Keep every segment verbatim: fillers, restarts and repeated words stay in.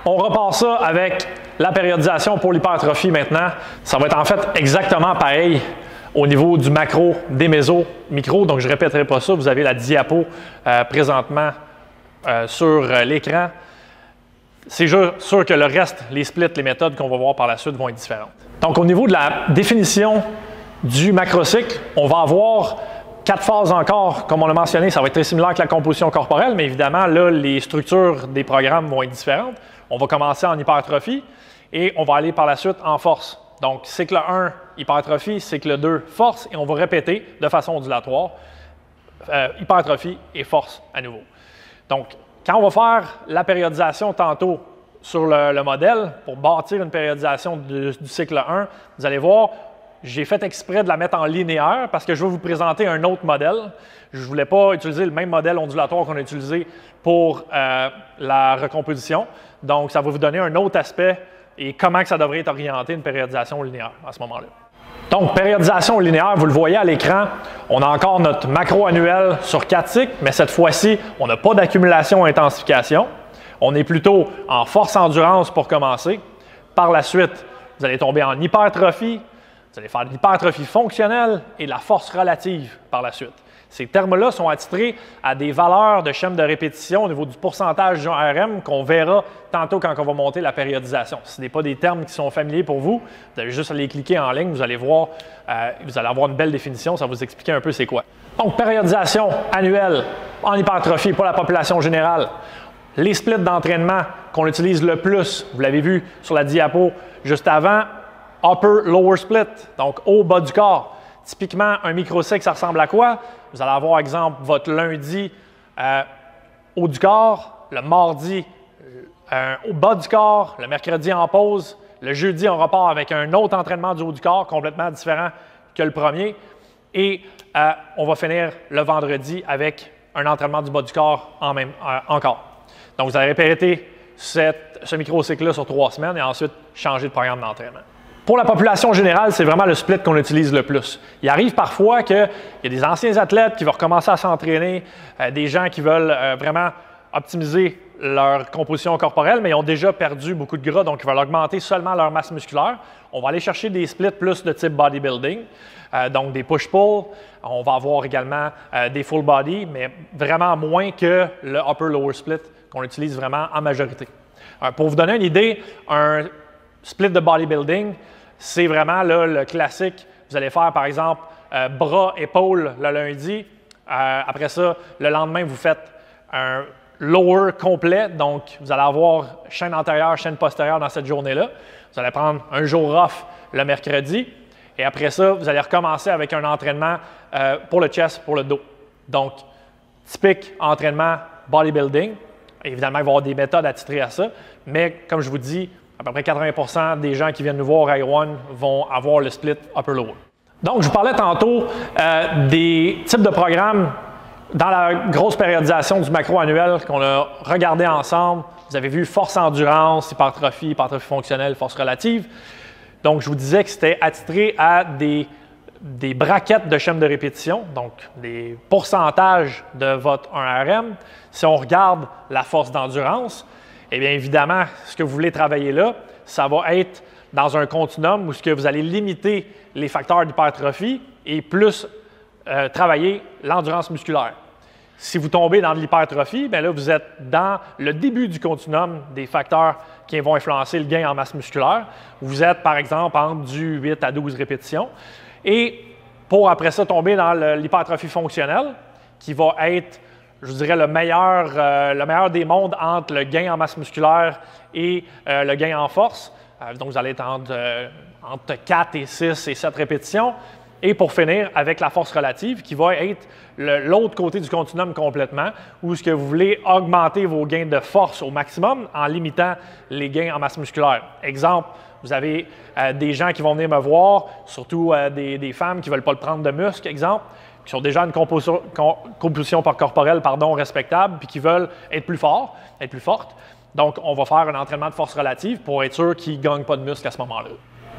On repart ça avec la périodisation pour l'hypertrophie maintenant. Ça va être en fait exactement pareil au niveau du macro, des mésos, micro. Donc je ne répéterai pas ça. Vous avez la diapo euh, présentement euh, sur euh, l'écran. C'est sûr que le reste, les splits, les méthodes qu'on va voir par la suite vont être différentes. Donc au niveau de la définition du macrocycle, on va avoir quatre phases encore, comme on l'a mentionné, ça va être très similaire que la composition corporelle, mais évidemment, là, les structures des programmes vont être différentes. On va commencer en hypertrophie et on va aller par la suite en force. Donc, cycle un, hypertrophie, cycle deux, force, et on va répéter de façon ondulatoire, euh, hypertrophie et force à nouveau. Donc, quand on va faire la périodisation tantôt sur le, le modèle, pour bâtir une périodisation du, du cycle un, vous allez voir, j'ai fait exprès de la mettre en linéaire parce que je vais vous présenter un autre modèle. Je ne voulais pas utiliser le même modèle ondulatoire qu'on a utilisé pour euh, la recomposition. Donc, ça va vous donner un autre aspect et comment que ça devrait être orienté une périodisation linéaire à ce moment-là. Donc, périodisation linéaire, vous le voyez à l'écran, on a encore notre macro annuel sur quatre cycles, mais cette fois-ci, on n'a pas d'accumulation et intensification. On est plutôt en force-endurance pour commencer. Par la suite, vous allez tomber en hypertrophie. Vous allez faire de l'hypertrophie fonctionnelle et de la force relative par la suite. Ces termes-là sont attitrés à des valeurs de chaîne de répétition au niveau du pourcentage du R M qu'on verra tantôt quand on va monter la périodisation. Ce n'est pas des termes qui sont familiers pour vous. Vous allez juste aller cliquer en ligne, vous allez voir, euh, vous allez avoir une belle définition, ça va vous expliquer un peu c'est quoi. Donc, périodisation annuelle en hypertrophie pour la population générale. Les splits d'entraînement qu'on utilise le plus, vous l'avez vu sur la diapo juste avant, upper-lower split, donc haut-bas du corps. Typiquement, un microcycle, ça ressemble à quoi? Vous allez avoir, exemple, votre lundi euh, haut du corps, le mardi euh, au bas du corps, le mercredi en pause, le jeudi, on repart avec un autre entraînement du haut du corps, complètement différent que le premier. Et euh, on va finir le vendredi avec un entraînement du bas du corps en même, euh, encore. Donc, vous allez répéter cette, ce microcycle-là sur trois semaines et ensuite changer de programme d'entraînement. Pour la population générale, c'est vraiment le split qu'on utilise le plus. Il arrive parfois qu'il y a des anciens athlètes qui vont recommencer à s'entraîner, euh, des gens qui veulent euh, vraiment optimiser leur composition corporelle, mais ils ont déjà perdu beaucoup de gras, donc ils veulent augmenter seulement leur masse musculaire. On va aller chercher des splits plus de type bodybuilding, euh, donc des push-pull. On va avoir également euh, des full body, mais vraiment moins que le upper-lower split qu'on utilise vraiment en majorité. Euh, pour vous donner une idée, un split de bodybuilding, c'est vraiment là, le classique. Vous allez faire, par exemple, euh, bras, épaules le lundi. Euh, après ça, le lendemain, vous faites un lower complet. Donc, vous allez avoir chaîne antérieure, chaîne postérieure dans cette journée-là. Vous allez prendre un jour off le mercredi. Et après ça, vous allez recommencer avec un entraînement euh, pour le chest, pour le dos. Donc, typique entraînement bodybuilding. Évidemment, il va y avoir des méthodes attitrées à ça. Mais, comme je vous dis, à peu près quatre-vingts pour cent des gens qui viennent nous voir à I one vont avoir le split upper-lower. Donc, je vous parlais tantôt euh, des types de programmes dans la grosse périodisation du macro annuel qu'on a regardé ensemble. Vous avez vu force endurance, hypertrophie, hypertrophie fonctionnelle, force relative. Donc, je vous disais que c'était attitré à des, des braquettes de chaîne de répétition, donc des pourcentages de votre un R M. Si on regarde la force d'endurance, eh bien, évidemment, ce que vous voulez travailler là, ça va être dans un continuum où ce que vous allez limiter les facteurs d'hypertrophie et plus euh, travailler l'endurance musculaire. Si vous tombez dans de l'hypertrophie, bien là, vous êtes dans le début du continuum des facteurs qui vont influencer le gain en masse musculaire. Vous êtes, par exemple, entre du huit à douze répétitions. Et pour après ça tomber dans l'hypertrophie fonctionnelle, qui va être, je dirais, le meilleur, euh, le meilleur des mondes entre le gain en masse musculaire et euh, le gain en force. Euh, donc, vous allez être entre, euh, entre quatre et six et sept répétitions. Et pour finir, avec la force relative, qui va être l'autre côté du continuum complètement, où ce que vous voulez augmenter vos gains de force au maximum en limitant les gains en masse musculaire. Exemple, vous avez euh, des gens qui vont venir me voir, surtout euh, des, des femmes qui ne veulent pas le prendre de muscle, exemple, qui ont déjà une composition, composition corporelle pardon, respectable, puis qui veulent être plus forts, être plus fortes. Donc, on va faire un entraînement de force relative pour être sûr qu'ils ne gagnent pas de muscle à ce moment-là.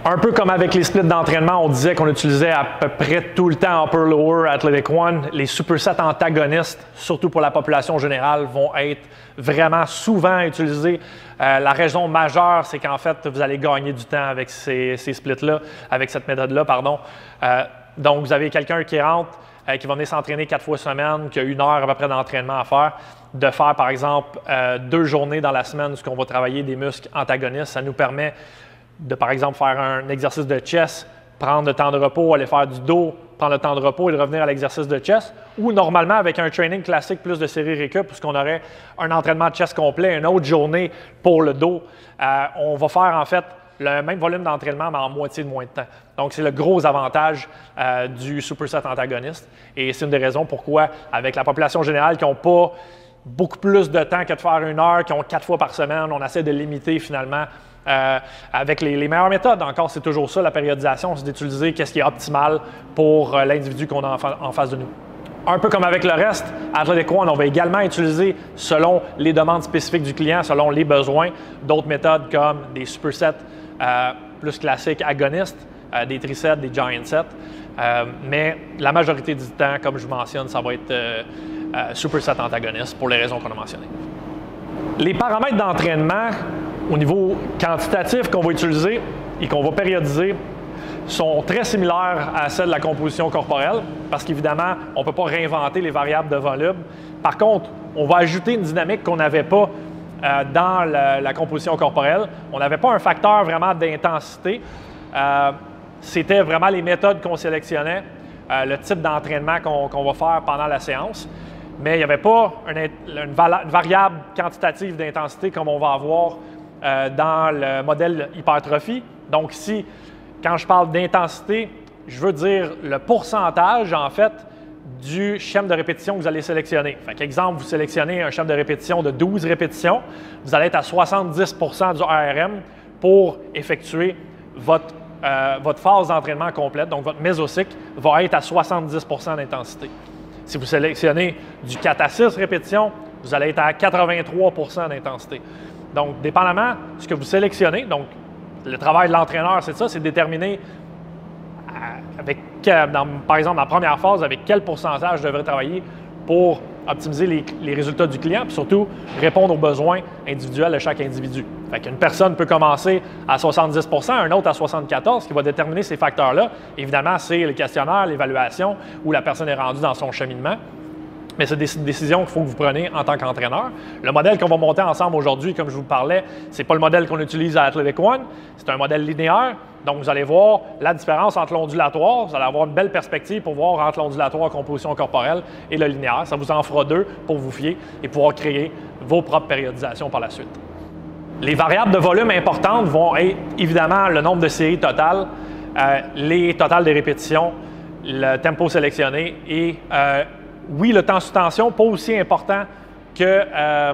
Un peu comme avec les splits d'entraînement, on disait qu'on utilisait à peu près tout le temps Upper Lower Athletic One. Les supersets antagonistes, surtout pour la population générale, vont être vraiment souvent utilisés. Euh, la raison majeure, c'est qu'en fait, vous allez gagner du temps avec ces, ces splits-là, avec cette méthode-là, pardon. Euh, donc, vous avez quelqu'un qui rentre, euh, qui va venir s'entraîner quatre fois semaine, qui a une heure à peu près d'entraînement à faire, de faire, par exemple, euh, deux journées dans la semaine où on va travailler des muscles antagonistes. Ça nous permet de, par exemple, faire un exercice de chest, prendre le temps de repos, aller faire du dos, prendre le temps de repos et de revenir à l'exercice de chest. Ou normalement, avec un training classique plus de série récup, puisqu'on aurait un entraînement de chest complet, une autre journée pour le dos, euh, on va faire en fait le même volume d'entraînement, mais en moitié de moins de temps. Donc, c'est le gros avantage euh, du superset antagoniste. Et c'est une des raisons pourquoi, avec la population générale qui n'ont pas beaucoup plus de temps que de faire une heure, qui ont quatre fois par semaine, on essaie de limiter finalement Euh, avec les, les meilleures méthodes. Encore, c'est toujours ça, la périodisation, c'est d'utiliser qu'est-ce qui est optimal pour euh, l'individu qu'on a en, fa en face de nous. Un peu comme avec le reste, Athletic One, on va également utiliser selon les demandes spécifiques du client, selon les besoins, d'autres méthodes comme des supersets euh, plus classiques agonistes, euh, des trisets, des giant sets. Euh, mais la majorité du temps, comme je mentionne, ça va être euh, euh, superset antagoniste pour les raisons qu'on a mentionnées. Les paramètres d'entraînement au niveau quantitatif qu'on va utiliser et qu'on va périodiser sont très similaires à celles de la composition corporelle parce qu'évidemment, on ne peut pas réinventer les variables de volume. Par contre, on va ajouter une dynamique qu'on n'avait pas euh, dans la, la composition corporelle. On n'avait pas un facteur vraiment d'intensité. Euh, C'était vraiment les méthodes qu'on sélectionnait, euh, le type d'entraînement qu'on qu'on va faire pendant la séance. Mais il n'y avait pas une, une, une variable quantitative d'intensité comme on va avoir euh, dans le modèle hypertrophie. Donc ici, quand je parle d'intensité, je veux dire le pourcentage, en fait, du schéma de répétition que vous allez sélectionner. Fait qu'exemple, vous sélectionnez un schéma de répétition de douze répétitions, vous allez être à soixante-dix pour cent du R R M pour effectuer votre, euh, votre phase d'entraînement complète. Donc, votre mésocycle va être à soixante-dix pour cent d'intensité. Si vous sélectionnez du quatre à six répétitions, vous allez être à quatre-vingt-trois pour cent d'intensité. Donc, dépendamment de ce que vous sélectionnez, donc le travail de l'entraîneur, c'est ça, c'est de déterminer avec, dans, par exemple, dans la première phase, avec quel pourcentage je devrais travailler pour optimiser les, les résultats du client, puis surtout répondre aux besoins individuels de chaque individu. Fait qu'une personne peut commencer à soixante-dix pour cent, un autre à soixante-quatorze pour cent. Ce qui va déterminer ces facteurs-là, évidemment, c'est le questionnaire, l'évaluation, où la personne est rendue dans son cheminement. Mais c'est des décisions qu'il faut que vous preniez en tant qu'entraîneur. Le modèle qu'on va monter ensemble aujourd'hui, comme je vous parlais, ce n'est pas le modèle qu'on utilise à Athletic One, c'est un modèle linéaire. Donc, vous allez voir la différence entre l'ondulatoire. Vous allez avoir une belle perspective pour voir entre l'ondulatoire, composition corporelle et le linéaire. Ça vous en fera deux pour vous fier et pouvoir créer vos propres périodisations par la suite. Les variables de volume importantes vont être évidemment le nombre de séries totales, euh, les totales des répétitions, le tempo sélectionné et euh, oui, le temps sous tension, pas aussi important que, euh,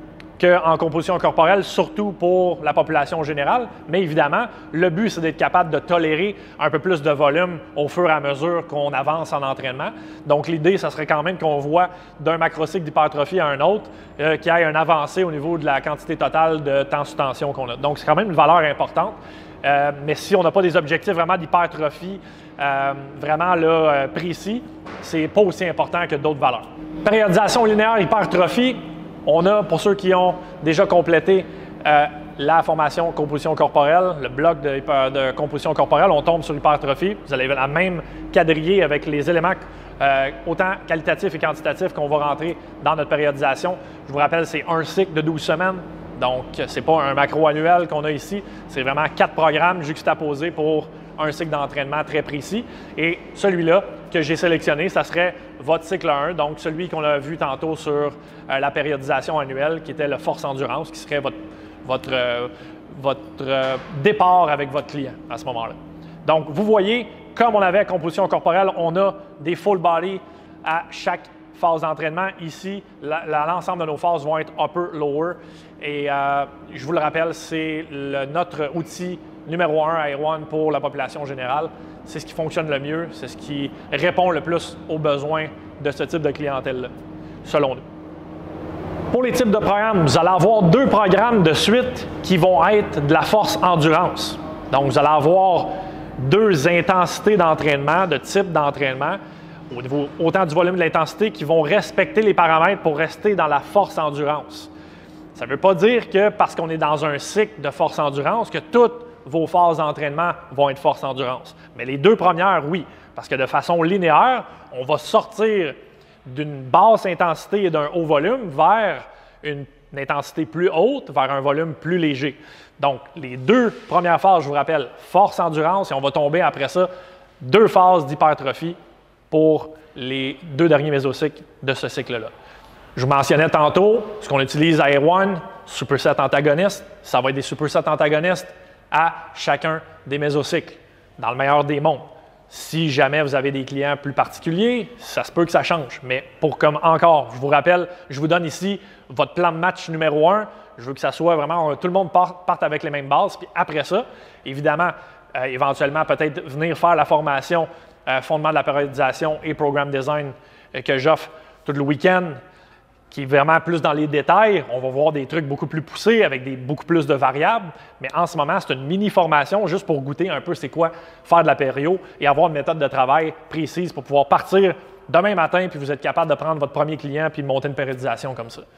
qu'en composition corporelle, surtout pour la population générale. Mais évidemment, le but, c'est d'être capable de tolérer un peu plus de volume au fur et à mesure qu'on avance en entraînement. Donc, l'idée, ça serait quand même qu'on voit d'un macrocycle d'hypertrophie à un autre euh, qu'il y ait une avancée au niveau de la quantité totale de temps sous tension qu'on a. Donc, c'est quand même une valeur importante. Euh, mais si on n'a pas des objectifs vraiment d'hypertrophie euh, vraiment là, euh, précis, c'est pas aussi important que d'autres valeurs. Périodisation linéaire hypertrophie, on a, pour ceux qui ont déjà complété euh, la formation composition corporelle, le bloc de, de composition corporelle, on tombe sur l'hypertrophie. Vous avez la même quadrillé avec les éléments euh, autant qualitatifs et quantitatifs qu'on va rentrer dans notre périodisation. Je vous rappelle, c'est un cycle de douze semaines. Donc, ce n'est pas un macro annuel qu'on a ici, c'est vraiment quatre programmes juxtaposés pour un cycle d'entraînement très précis. Et celui-là que j'ai sélectionné, ça serait votre cycle un, donc celui qu'on a vu tantôt sur euh, la périodisation annuelle, qui était le force endurance, qui serait votre, votre, euh, votre euh, départ avec votre client à ce moment-là. Donc, vous voyez, comme on avait composition corporelle, on a des full body à chaque phase d'entraînement. Ici, l'ensemble de nos phases vont être upper, lower. Et euh, je vous le rappelle, c'est notre outil numéro un à Air One pour la population générale. C'est ce qui fonctionne le mieux, c'est ce qui répond le plus aux besoins de ce type de clientèle-là, selon nous. Pour les types de programmes, vous allez avoir deux programmes de suite qui vont être de la force endurance. Donc, vous allez avoir deux intensités d'entraînement, de type d'entraînement, au niveau autant du volume de l'intensité, qui vont respecter les paramètres pour rester dans la force-endurance. Ça ne veut pas dire que parce qu'on est dans un cycle de force-endurance, que toutes vos phases d'entraînement vont être force-endurance. Mais les deux premières, oui, parce que de façon linéaire, on va sortir d'une basse intensité et d'un haut volume vers une, une intensité plus haute, vers un volume plus léger. Donc, les deux premières phases, je vous rappelle, force-endurance, et on va tomber après ça, deux phases d'hypertrophie pour les deux derniers mésocycles de ce cycle-là. Je vous mentionnais tantôt, ce qu'on utilise à Air One, superset antagoniste, ça va être des supersets antagonistes à chacun des mésocycles, dans le meilleur des mondes. Si jamais vous avez des clients plus particuliers, ça se peut que ça change. Mais pour comme encore, je vous rappelle, je vous donne ici votre plan de match numéro un. Je veux que ça soit vraiment, tout le monde parte, parte avec les mêmes bases. Puis après ça, évidemment, euh, éventuellement, peut-être venir faire la formation euh, fondement de la périodisation et programme design euh, que j'offre tout le week-end, qui est vraiment plus dans les détails. On va voir des trucs beaucoup plus poussés avec des, beaucoup plus de variables. Mais en ce moment, c'est une mini-formation juste pour goûter un peu c'est quoi faire de la pério et avoir une méthode de travail précise pour pouvoir partir demain matin puis vous êtes capable de prendre votre premier client puis de monter une périodisation comme ça.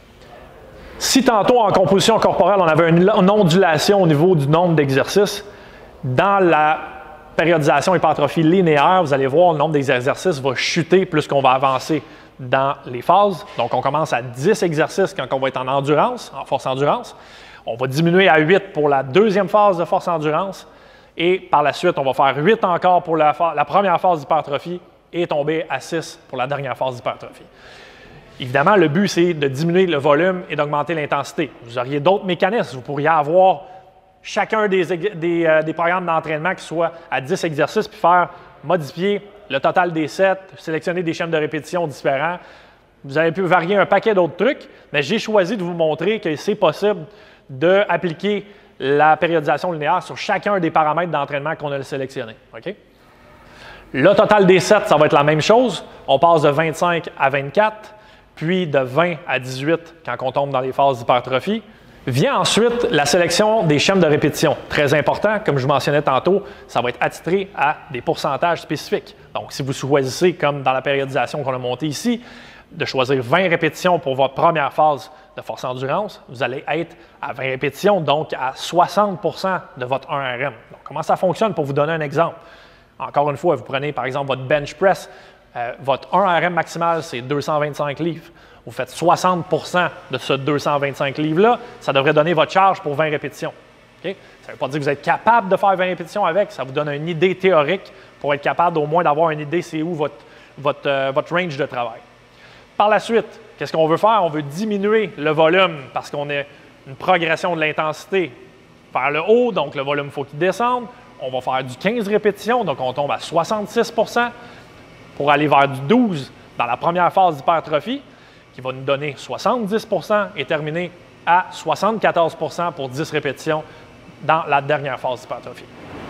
Si tantôt en composition corporelle, on avait une, une ondulation au niveau du nombre d'exercices, dans la périodisation hypertrophie linéaire, vous allez voir le nombre des exercices va chuter plus qu'on va avancer dans les phases. Donc, on commence à dix exercices quand on va être en endurance, en force-endurance. On va diminuer à huit pour la deuxième phase de force-endurance. Et par la suite, on va faire huit encore pour la, la première phase d'hypertrophie et tomber à six pour la dernière phase d'hypertrophie. Évidemment, le but, c'est de diminuer le volume et d'augmenter l'intensité. Vous auriez d'autres mécanismes. Vous pourriez avoir chacun des, des, euh, des programmes d'entraînement qui soient à dix exercices puis faire modifier le total des sets, sélectionner des chaînes de répétition différents. Vous avez pu varier un paquet d'autres trucs, mais j'ai choisi de vous montrer que c'est possible d'appliquer la périodisation linéaire sur chacun des paramètres d'entraînement qu'on a sélectionnés. Okay? Le total des sets, ça va être la même chose. On passe de vingt-cinq à vingt-quatre, puis de vingt à dix-huit quand on tombe dans les phases d'hypertrophie. Vient ensuite la sélection des chaînes de répétition. Très important, comme je mentionnais tantôt, ça va être attitré à des pourcentages spécifiques. Donc, si vous choisissez, comme dans la périodisation qu'on a montée ici, de choisir vingt répétitions pour votre première phase de force-endurance, vous allez être à vingt répétitions, donc à soixante pour cent de votre un R M. Donc, comment ça fonctionne pour vous donner un exemple? Encore une fois, vous prenez par exemple votre bench press, euh, votre un R M maximal, c'est deux cent vingt-cinq livres. Vous faites soixante pour cent de ce deux cent vingt-cinq livres-là, ça devrait donner votre charge pour vingt répétitions. Okay? Ça ne veut pas dire que vous êtes capable de faire vingt répétitions avec, ça vous donne une idée théorique pour être capable au moins d'avoir une idée c'est où votre, votre, euh, votre range de travail. Par la suite, qu'est-ce qu'on veut faire? On veut diminuer le volume parce qu'on a une progression de l'intensité vers le haut, donc le volume, il faut qu'il descende. On va faire du quinze répétitions, donc on tombe à soixante-six pour cent pour aller vers du douze dans la première phase d'hypertrophie, qui va nous donner soixante-dix pour cent et terminer à soixante-quatorze pour cent pour dix répétitions dans la dernière phase d'hypertrophie.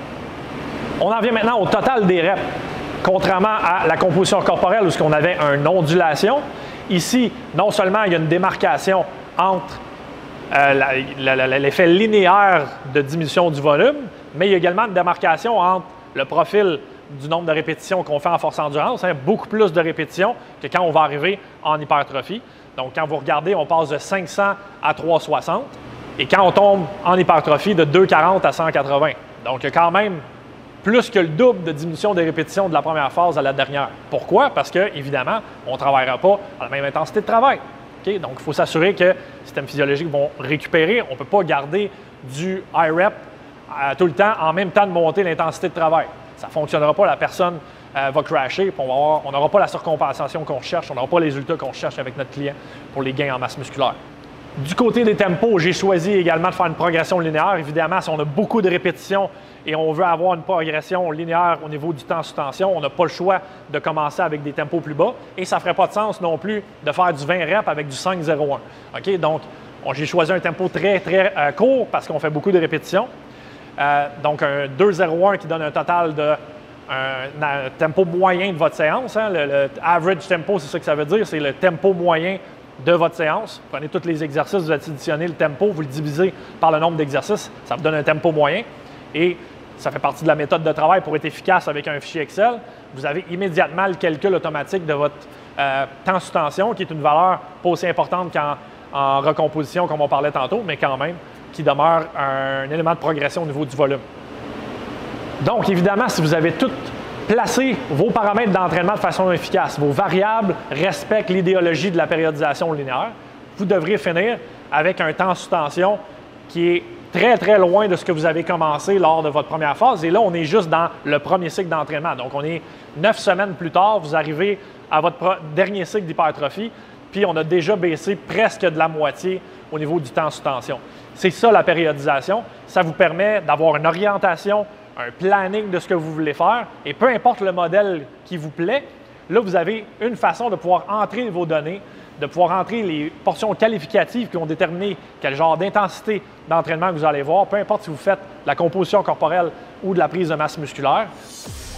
On en vient maintenant au total des reps. Contrairement à la composition corporelle où on avait une ondulation, ici, non seulement il y a une démarcation entre euh, l'effet linéaire de diminution du volume, mais il y a également une démarcation entre le profil du nombre de répétitions qu'on fait en force-endurance, hein, beaucoup plus de répétitions que quand on va arriver en hypertrophie. Donc, quand vous regardez, on passe de cinq cents à trois cent soixante. Et quand on tombe en hypertrophie, de deux cent quarante à cent quatre-vingts. Donc, il y a quand même plus que le double de diminution des répétitions de la première phase à la dernière. Pourquoi? Parce que, évidemment, on ne travaillera pas à la même intensité de travail. Okay? Donc, il faut s'assurer que les systèmes physiologiques vont récupérer. On ne peut pas garder du high rep euh, tout le temps en même temps de monter l'intensité de travail. Ça ne fonctionnera pas, la personne euh, va crasher, puis on n'aura pas la surcompensation qu'on recherche, on n'aura pas les résultats qu'on recherche avec notre client pour les gains en masse musculaire. Du côté des tempos, j'ai choisi également de faire une progression linéaire. Évidemment, si on a beaucoup de répétitions et on veut avoir une progression linéaire au niveau du temps sous tension, on n'a pas le choix de commencer avec des tempos plus bas et ça ne ferait pas de sens non plus de faire du vingt reps avec du cinq zéro un. Okay? Donc, j'ai choisi un tempo très, très euh, court parce qu'on fait beaucoup de répétitions. Euh, donc, un deux zéro un qui donne un total de un, un tempo moyen de votre séance. Hein. Le, le average tempo, c'est ça que ça veut dire, c'est le tempo moyen de votre séance. Vous prenez tous les exercices, vous additionnez le tempo, vous le divisez par le nombre d'exercices, ça vous donne un tempo moyen. et ça fait partie de la méthode de travail pour être efficace avec un fichier Excel. Vous avez immédiatement le calcul automatique de votre euh, temps sous tension, qui est une valeur pas aussi importante qu'en en recomposition, comme on parlait tantôt, mais quand même, qui demeure un élément de progression au niveau du volume. Donc, évidemment, si vous avez tout placé vos paramètres d'entraînement de façon efficace, vos variables respectent l'idéologie de la périodisation linéaire, vous devriez finir avec un temps sous tension qui est très, très loin de ce que vous avez commencé lors de votre première phase. Et là, on est juste dans le premier cycle d'entraînement. Donc, on est neuf semaines plus tard, vous arrivez à votre dernier cycle d'hypertrophie, puis on a déjà baissé presque de la moitié au niveau du temps sous tension. C'est ça la périodisation. Ça vous permet d'avoir une orientation, un planning de ce que vous voulez faire, et peu importe le modèle qui vous plaît, là, vous avez une façon de pouvoir entrer vos données, de pouvoir entrer les portions qualificatives qui ont déterminé quel genre d'intensité d'entraînement que vous allez voir, peu importe si vous faites de la composition corporelle ou de la prise de masse musculaire.